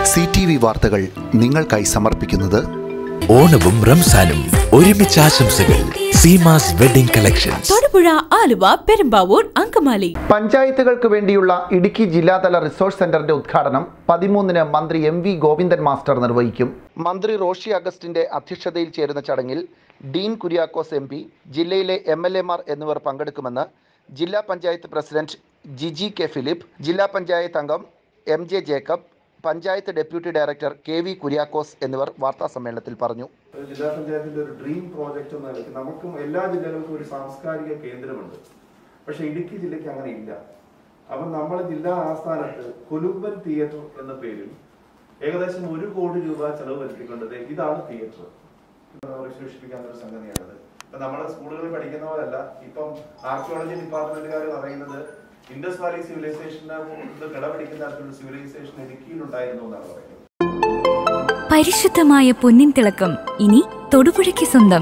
CTV വാർത്തകൾ നിങ്ങൾക്കായി സമർപ്പിക്കുന്നത് ഓണവും റംസാനും ഒരുമിച്ച് ആശംസകൾ. Seemas wedding collections, Thodupuzha, Aluva, Perumbavoor, Angamaly. പഞ്ചായത്തുകൾക്ക് വേണ്ടിയുള്ള ഇടുക്കി ജില്ലാതല റിസോഴ്സ് സെന്ററിന്റെ ഉദ്ഘാടനം 13-ന് മന്ത്രി MV ഗോവിന്ദൻ മാസ്റ്റർ നിർവഹിക്കും. മന്ത്രി റോഷി അഗസ്റ്റിന്റെ അധ്യക്ഷതയിൽ ചേരുന്ന ചടങ്ങിൽ ഡീൻ കുര്യാക്കോസ് MP, ജില്ലയിലെ MLAമാർ എന്നിവർ പങ്കെടുക്കുമെന്ന് ജില്ലാ പഞ്ചായത്ത് പ്രസിഡന്റ് ജിജി കെ ഫിലിപ്പ്, ജില്ലാ പഞ്ചായത്ത് അംഗം MJ Jacob, panchayat deputy director KV Kuriakose എന്നിവർ വാർത്താ സമ്മേളനത്തിൽ പറഞ്ഞു. ജില്ലാ പഞ്ചായത്തിന്റെ ഒരു ഡ്രീം പ്രോജക്റ്റ് എന്ന നിലയ്ക്ക് നമുക്കും എല്ലാ ജില്ലകൾക്കും ഒരു സാംസ്കാരിക കേന്ദ്രമുണ്ട്. പക്ഷെ ഇടുക്കി ജില്ലയ്ക്ക് അങ്ങനെ ഇല്ല. അപ്പം നമ്മുടെ ജില്ലാ ആസ്ഥാനത്ത് കൊലുമ്പൻ തിയേറ്റർ എന്ന പേരിൽ ഏകദേശം 1 കോടി രൂപ ചെലവ് വരുത്തിക്കൊണ്ടത് ഇതാണ് തിയേറ്റർ. വിശേഷിപ്പിക്കാവുന്ന ഒരു സംഗതിയാണത്. ഇപ്പൊ നമ്മുടെ സ്കൂളുകളിൽ പഠിക്കുന്ന പോലല്ല. ഇപ്പം ആർക്കിയോളജി ഡിപ്പാർട്ട്മെന്റുകാർ പറയുന്നത് ഇൻഡസ് വാലി സിവിലൈസേഷന് കിടപിടിക്കുന്ന തരത്തിലുള്ള സിവിലൈസേഷൻ ഇടുക്കിയിലുണ്ടായിരുന്നു എന്നാണ് പറയുന്നത്. പരിശുദ്ധമായ പൊന്നിൻ തിളക്കം ഇനി തൊടുപുഴയ്ക്ക് സ്വന്തം.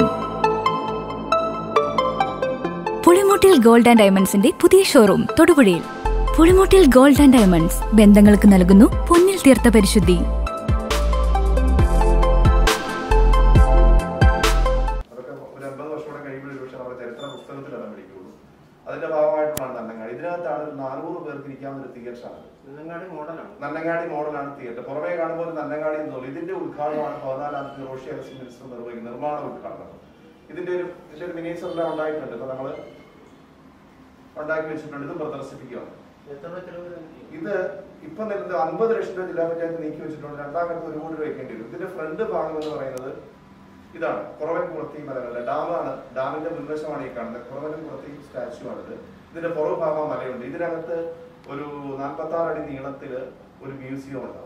പുളിമൂട്ടിൽ ഗോൾഡ് ആൻഡ് ഡയമണ്ട്സിന്റെ പുതിയ ഷോറൂം തൊടുപുഴയിൽ. പുളിമൂട്ടിൽ ഗോൾഡ് ആൻഡ് ഡയമണ്ട്സ് ബന്ധങ്ങൾക്ക് നൽകുന്നു പൊന്നിൽ തീർത്ത പരിശുദ്ധി. അതിന്റെ ഭാഗമായിട്ടാണ് നന്നങ്ങാടി. ഇതിനകത്താണ് 400 പേർക്ക് ഇരിക്കാവുന്ന ഒരു തിയേറ്ററാണ്. നന്നങ്ങാടി മോഡലാണ് തിയേറ്റർ. പുറമേ കാണുമ്പോൾ നന്നങ്ങാടി എന്ന് തോന്നുന്നു. ഇതിന്റെ ഉദ്ഘാടനമാണ് 14-ാമത്തെ റോഷി അഗസ്റ്റിൻ മിനിസ്റ്റർ നിർവഹിക്കുന്ന നിർമ്മാണ ഉദ്ഘാടനം. ഇതിന്റെ ഒരു മിനിയേച്ചറെല്ലാം ഉണ്ടായിട്ടുണ്ട്. ഇപ്പൊ നമ്മള് ഉണ്ടാക്കി വെച്ചിട്ടുണ്ട്. ഇത് പ്രദർശിപ്പിക്കുകയാണ്. ഇത് ഇപ്പൊ നിലവിൽ 50 ലക്ഷം രൂപ ജില്ലാ പഞ്ചായത്ത് നീക്കി വെച്ചിട്ടുണ്ട്. 2ാം ഘട്ടത്തിൽ 1 കോടി രൂപ വെക്കേണ്ടി വരും. ഇതിന്റെ ഫ്രണ്ട് ഭാഗം എന്ന് പറയുന്നത് ഇതാണ്. കുറവൻകുളത്തി മലകളല്ല, ഡാമാണ്. ഡാമിന്റെ മുൻവശമാണ് ഈ കാണുന്നത്. കുറവൻകുളത്തി സ്റ്റാച്യു ആണിത്. ഇതിന്റെ പുറകു ഭാഗം മലയുണ്ട്. ഇതിനകത്ത് ഒരു 46 അടി നീളത്തില് ഒരു മ്യൂസിയം ഉണ്ടാവും.